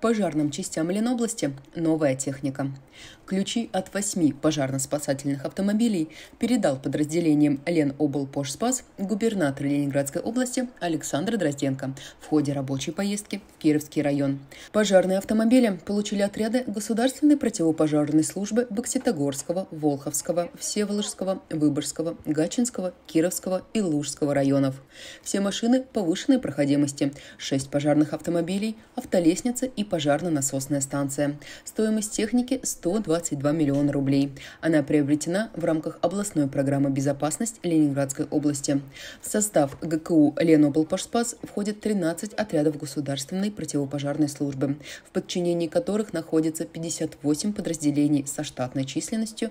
Пожарным частям Ленобласти новая техника. Ключи от 8 пожарно-спасательных автомобилей передал подразделениям Леноблпожспас губернатор Ленинградской области Александр Дрозденко в ходе рабочей поездки в Кировский район. Пожарные автомобили получили отряды Государственной противопожарной службы Бокситогорского, Волховского, Всеволожского, Выборгского, Гатчинского, Кировского и Лужского районов. Все машины повышенной проходимости, 6 пожарных автомобилей, автолестница и пожарно-насосная станция. Стоимость техники 122 миллиона рублей. Она приобретена в рамках областной программы «Безопасность» Ленинградской области. В состав ГКУ Леноблпожспас входит 13 отрядов государственной противопожарной службы, в подчинении которых находится 58 подразделений со штатной численностью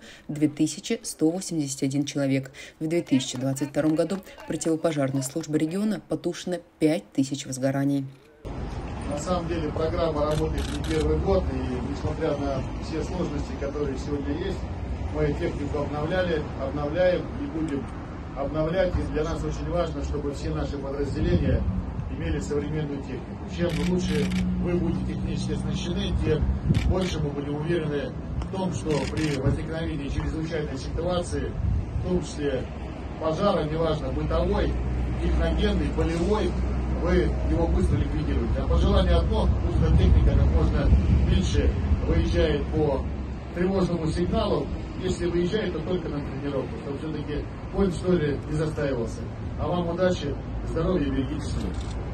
2181 человек. В 2022 году противопожарной службой региона потушено 5000 возгораний. На самом деле программа работает не первый год, и несмотря на все сложности, которые сегодня есть, мы технику обновляем и будем обновлять. И для нас очень важно, чтобы все наши подразделения имели современную технику. Чем лучше вы будете технически оснащены, тем больше мы будем уверены в том, что при возникновении чрезвычайной ситуации, в том числе пожара, неважно, бытовой, техногенный, полевой, вы его быстро ликвидируете. А пожелание одно, пусть техника как можно меньше выезжает по тревожному сигналу. Если выезжает, то только на тренировку, чтобы все-таки конь, что ли, не застаивался. А вам удачи, здоровья и берегите себя.